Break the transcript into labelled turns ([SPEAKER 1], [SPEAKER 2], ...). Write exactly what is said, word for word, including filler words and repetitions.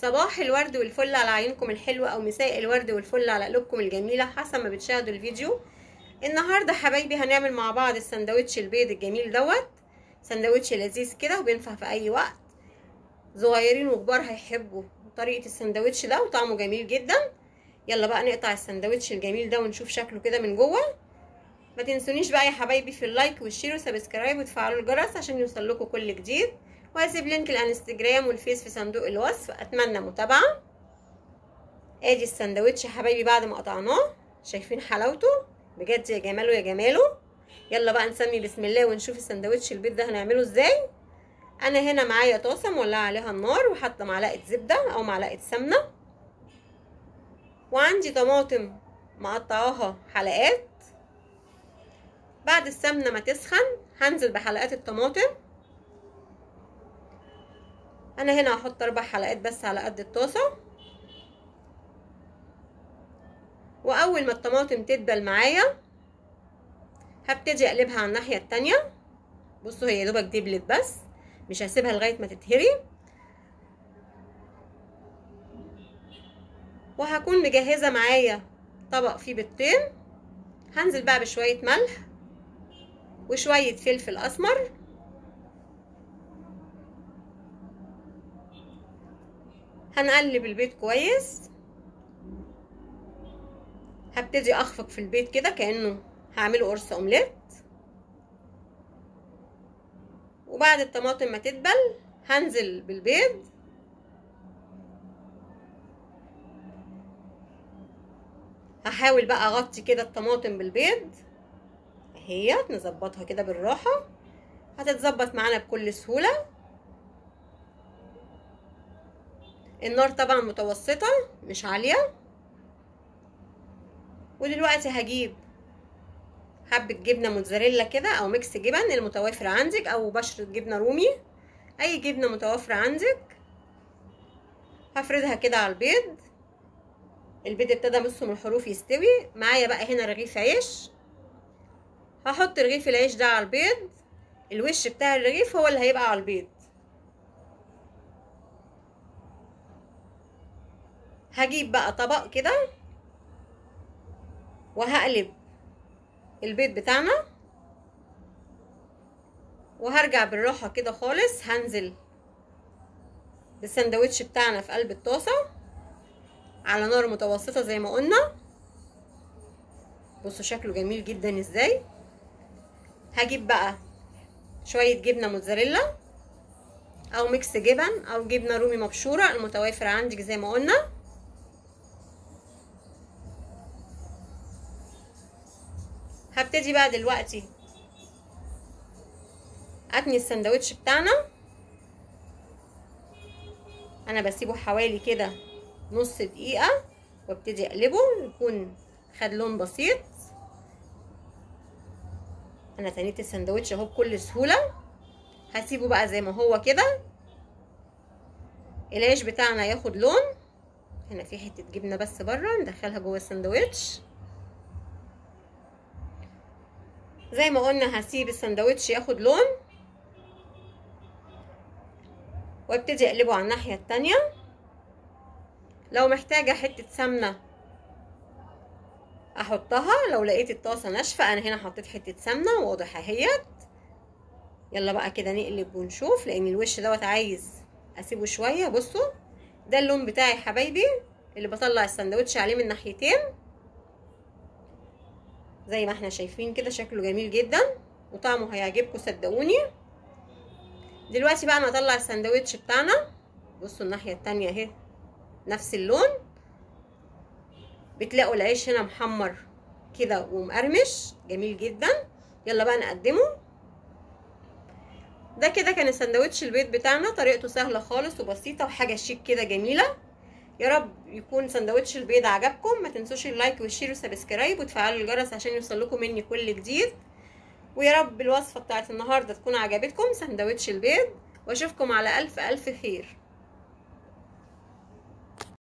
[SPEAKER 1] صباح الورد والفل على عيونكم الحلوه، او مساء الورد والفل على قلوبكم الجميله حسب ما بتشاهدوا الفيديو. النهارده حبايبي هنعمل مع بعض السندوتش البيض الجميل دوت. سندوتش لذيذ كده وبينفع في اي وقت، صغيرين وكبار هيحبوا طريقه السندوتش ده وطعمه جميل جدا. يلا بقى نقطع السندوتش الجميل ده ونشوف شكله كده من جوه. ما تنسونيش بقى يا حبايبي في اللايك والشير وسبسكرايب وتفعلوا الجرس عشان يوصلكوا كل جديد، وهسيب لينك الانستجرام والفيس في صندوق الوصف. اتمنى متابعه. ادي السندوتش يا حبايبي بعد ما قطعناه، شايفين حلاوته بجد يا جماله يا جماله. يلا بقى نسمي بسم الله ونشوف السندوتش البيض ده هنعمله ازاي. انا هنا معايا طاسه مولعه عليها النار وحاطه معلقه زبده او معلقه سمنه، وعندي طماطم مقطعاها حلقات. بعد السمنه ما تسخن هنزل بحلقات الطماطم. انا هنا هحط اربع حلقات بس على قد الطاسه. واول ما الطماطم تدبل معايا هبتدي اقلبها على الناحيه التانية. بصوا هي دوبك دبلت بس، مش هسيبها لغايه ما تتهري. وهكون مجهزه معايا طبق فيه بيضتين. هنزل بقى بشويه ملح وشويه فلفل اسمر، هنقلب البيض كويس. هبتدي اخفق في البيض كده كانه هعمله قرص اومليت. وبعد الطماطم ما تدبل هنزل بالبيض. هحاول بقى اغطي كده الطماطم بالبيض اهي، نظبطها كده بالراحه، هتتظبط معانا بكل سهوله. النار طبعا متوسطه مش عاليه. ودلوقتي هجيب حبه جبنه موتزاريلا كده او ميكس جبن المتوافر عندك، او بشره جبنه رومي، اي جبنه متوفره عندك. هفردها كده على البيض. البيض ابتدى بصوا من الحروف يستوي معايا. بقى هنا رغيف عيش، هحط رغيف العيش ده على البيض. الوش بتاع الرغيف هو اللي هيبقى على البيض. هجيب بقى طبق كده وهقلب البيض بتاعنا، وهرجع بالراحة كده خالص. هنزل بالسندوتش بتاعنا في قلب الطاسة على نار متوسطة زي ما قلنا. بصوا شكله جميل جدا ازاي. هجيب بقى شوية جبنة موتزاريلا او ميكس جبن او جبنة رومي مبشورة المتوافر عندك زي ما قلنا. هبتدي بقى دلوقتي اتني السندوتش بتاعنا. انا بسيبه حوالي كده نص دقيقة وابتدي اقلبه يكون خد لون بسيط. انا تنيت السندوتش اهو بكل سهولة. هسيبه بقى زي ما هو كده. العيش بتاعنا ياخد لون. هنا في حتة جبنة بس بره ندخلها جوه السندوتش زي ما قلنا. هسيب السندوتش ياخد لون وابتدي اقلبه على الناحية التانية. لو محتاجة حتة سمنة احطها، لو لقيت الطاسة ناشفة. انا هنا حطيت حتة سمنة واضح اهيت. يلا بقى كده نقلب ونشوف، لان الوش دوت عايز اسيبه شوية. بصوا ده اللون بتاعي حبايبي اللي بطلع السندوتش عليه من ناحيتين زي ما احنا شايفين كده. شكله جميل جدا وطعمه هيعجبكم صدقوني. دلوقتي بقى انا هطلع السندوتش بتاعنا. بصوا الناحية التانية اهي نفس اللون. بتلاقوا العيش هنا محمر كده ومقرمش جميل جدا. يلا بقى نقدمه. ده كده كان السندوتش البيض بتاعنا. طريقته سهلة خالص وبسيطة وحاجة شيك كده جميلة. يا رب يكون سندوتش البيض عجبكم. ما تنسوش اللايك والشير وسبسكرايب وتفعلوا الجرس عشان يوصلكم مني كل جديد. ويا رب الوصفة بتاعت النهاردة تكون عجبتكم سندوتش البيض، واشوفكم على الف الف خير.